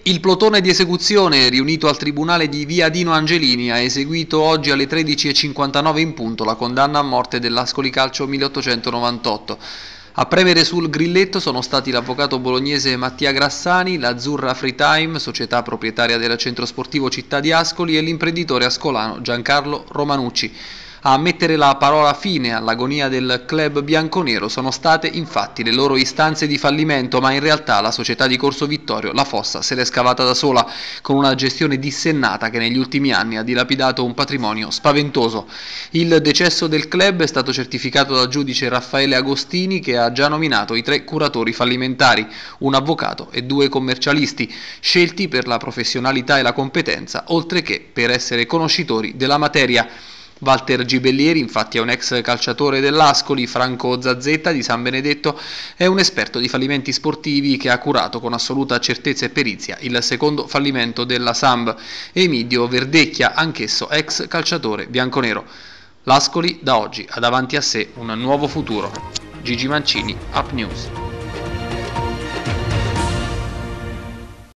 Il plotone di esecuzione riunito al tribunale di Via Dino Angelini ha eseguito oggi alle 13:59 in punto la condanna a morte dell'Ascoli Calcio 1898. A premere sul grilletto sono stati l'avvocato bolognese Mattia Grassani, l'Azzurra Freetime, società proprietaria del centro sportivo Città di Ascoli, e l'imprenditore ascolano Giancarlo Romanucci. A mettere la parola fine all'agonia del club bianconero sono state infatti le loro istanze di fallimento, ma in realtà la società di Corso Vittorio la fossa se l'è scavata da sola, con una gestione dissennata che negli ultimi anni ha dilapidato un patrimonio spaventoso. Il decesso del club è stato certificato dal giudice Raffaele Agostini, che ha già nominato i 3 curatori fallimentari, un avvocato e 2 commercialisti, scelti per la professionalità e la competenza, oltre che per essere conoscitori della materia. Walter Gibellieri, infatti, è un ex calciatore dell'Ascoli. Franco Zazzetta di San Benedetto è un esperto di fallimenti sportivi che ha curato con assoluta certezza e perizia il secondo fallimento della Samb. Emidio Verdecchia, anch'esso ex calciatore bianconero. L'Ascoli da oggi ha davanti a sé un nuovo futuro. Gigi Mancini, Up News.